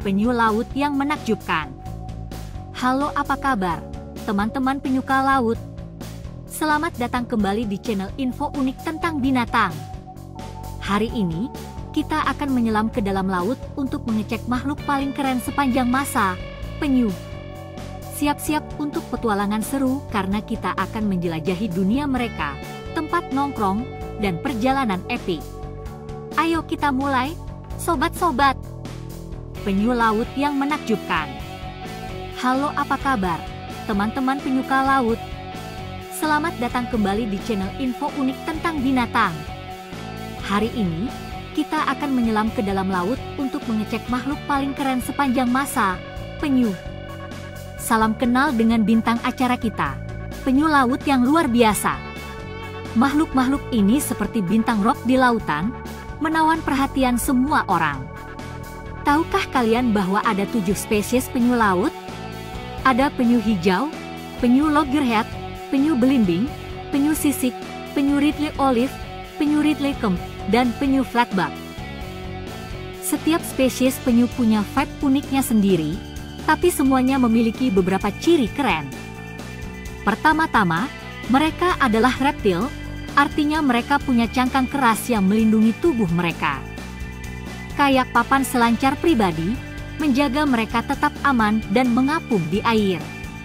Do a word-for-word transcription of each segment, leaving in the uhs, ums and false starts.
penyu laut yang menakjubkan. Halo, apa kabar, teman-teman penyuka laut? Selamat datang kembali di channel info unik tentang binatang. Hari ini, kita akan menyelam ke dalam laut untuk mengecek makhluk paling keren sepanjang masa, penyu. Siap-siap untuk petualangan seru karena kita akan menjelajahi dunia mereka, tempat nongkrong, dan perjalanan epik. Ayo kita mulai, sobat-sobat. Penyu laut yang menakjubkan. Halo, apa kabar, teman-teman penyuka laut? Selamat datang kembali di channel info unik tentang binatang. Hari ini, kita akan menyelam ke dalam laut untuk mengecek makhluk paling keren sepanjang masa, penyu. Salam kenal dengan bintang acara kita, penyu laut yang luar biasa. Makhluk-makhluk ini seperti bintang rock di lautan, menawan perhatian semua orang. Tahukah kalian bahwa ada tujuh spesies penyu laut? Ada penyu hijau, penyu loggerhead, penyu belimbing, penyu sisik, penyu Ridley olive, penyu Ridley kemp, dan penyu flatback. Setiap spesies penyu punya vibe uniknya sendiri, tapi semuanya memiliki beberapa ciri keren. Pertama-tama, mereka adalah reptil, artinya mereka punya cangkang keras yang melindungi tubuh mereka. Kayak papan selancar pribadi, menjaga mereka tetap aman dan mengapung di air.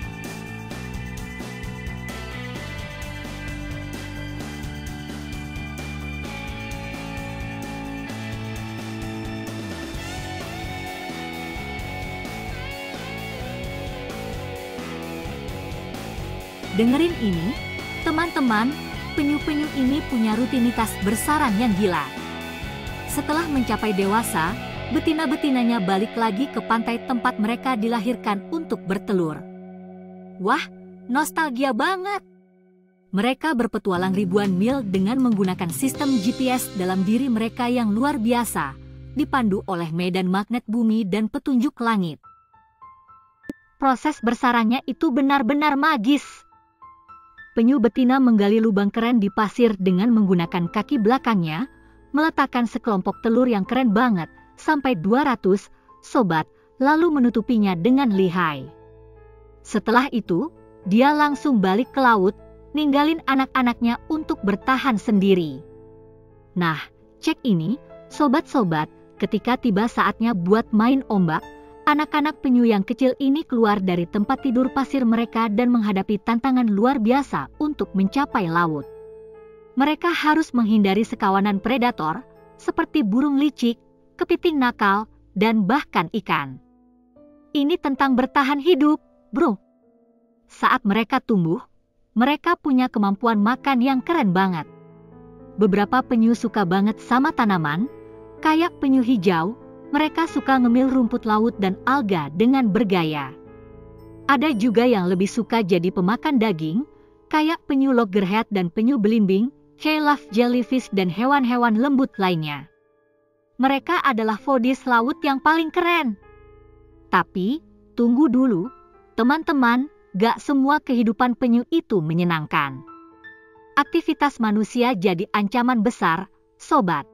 Dengerin ini, teman-teman, penyu-penyu ini punya rutinitas bersarang yang gila. Setelah mencapai dewasa, betina-betinanya balik lagi ke pantai tempat mereka dilahirkan untuk bertelur. Wah, nostalgia banget! Mereka berpetualang ribuan mil dengan menggunakan sistem G P S dalam diri mereka yang luar biasa, dipandu oleh medan magnet bumi dan petunjuk langit. Proses bersarangnya itu benar-benar magis. Penyu betina menggali lubang keren di pasir dengan menggunakan kaki belakangnya, meletakkan sekelompok telur yang keren banget, sampai dua ratus, sobat, lalu menutupinya dengan lihai. Setelah itu, dia langsung balik ke laut, ninggalin anak-anaknya untuk bertahan sendiri. Nah, cek ini, sobat-sobat, ketika tiba saatnya buat main ombak, anak-anak penyu yang kecil ini keluar dari tempat tidur pasir mereka dan menghadapi tantangan luar biasa untuk mencapai laut. Mereka harus menghindari sekawanan predator, seperti burung licik, kepiting nakal, dan bahkan ikan. Ini tentang bertahan hidup, bro. Saat mereka tumbuh, mereka punya kemampuan makan yang keren banget. Beberapa penyu suka banget sama tanaman, kayak penyu hijau, mereka suka ngemil rumput laut dan alga dengan bergaya. Ada juga yang lebih suka jadi pemakan daging, kayak penyu loggerhead dan penyu belimbing, K-love jellyfish dan hewan-hewan lembut lainnya. Mereka adalah foodies laut yang paling keren. Tapi, tunggu dulu, teman-teman, gak semua kehidupan penyu itu menyenangkan. Aktivitas manusia jadi ancaman besar, sobat.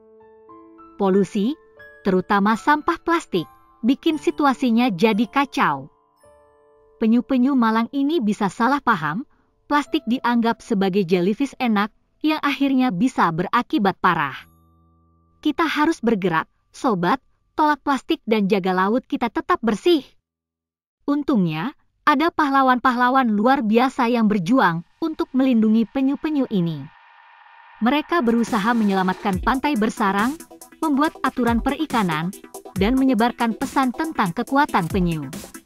Polusi, terutama sampah plastik, bikin situasinya jadi kacau. Penyu-penyu malang ini bisa salah paham, plastik dianggap sebagai jellyfish enak, yang akhirnya bisa berakibat parah. Kita harus bergerak, sobat, tolak plastik dan jaga laut kita tetap bersih. Untungnya, ada pahlawan-pahlawan luar biasa yang berjuang untuk melindungi penyu-penyu ini. Mereka berusaha menyelamatkan pantai bersarang, membuat aturan perikanan, dan menyebarkan pesan tentang kekuatan penyu.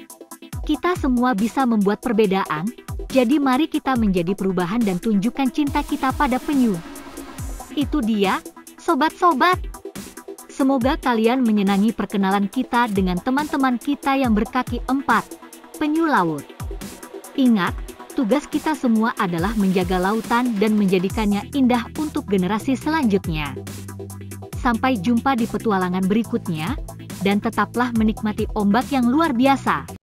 Kita semua bisa membuat perbedaan, jadi mari kita menjadi perubahan dan tunjukkan cinta kita pada penyu. Itu dia, sobat-sobat. Semoga kalian menyenangi perkenalan kita dengan teman-teman kita yang berkaki empat, penyu laut. Ingat, tugas kita semua adalah menjaga lautan dan menjadikannya indah untuk generasi selanjutnya. Sampai jumpa di petualangan berikutnya, dan tetaplah menikmati ombak yang luar biasa.